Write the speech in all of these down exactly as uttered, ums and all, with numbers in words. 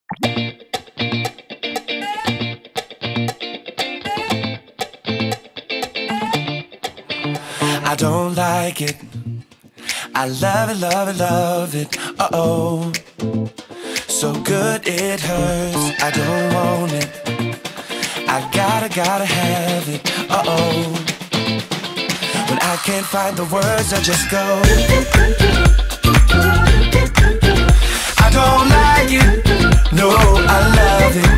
I don't like it. I love it, love it, love it. Uh-oh, so good it hurts. I don't want it. I gotta, gotta have it. Uh-oh, when I can't find the words, I just go. I don't like it. No, I love it.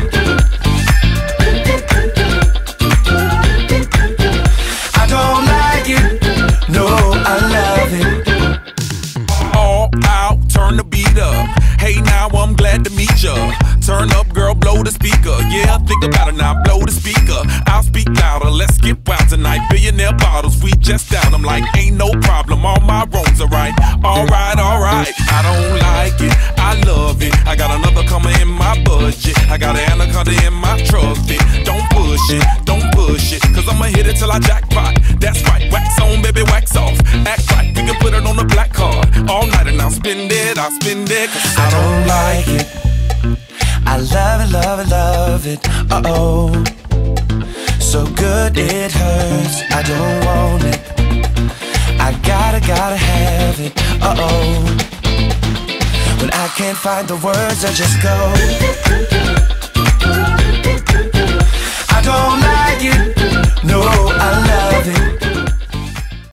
I don't like it. No, I love it. All out, turn the beat up. Hey, now I'm glad to meet ya. Turn up, girl, blow the speaker. Yeah, think about it now, blow the speaker. I'll speak louder, let's get wild tonight. Billionaire bottles, we just down. I'm like, ain't no problem, all my wrongs are right. Alright, alright, I don't like it, I love it. I got another coming in my budget. I got an anaconda in my truck fit. Don't push it, don't push it, cause I'ma hit it till I jackpot. That's right, wax on, baby, wax off. Act right, we can put it on the black card. All night and I'll spend it, I'll spend it. Cause I don't like it. I love it, love it, love it. Uh-oh, so good it hurts. I don't want it. I gotta, gotta have it. Uh-oh, when I can't find the words, I just go. I don't like it. No, I love it.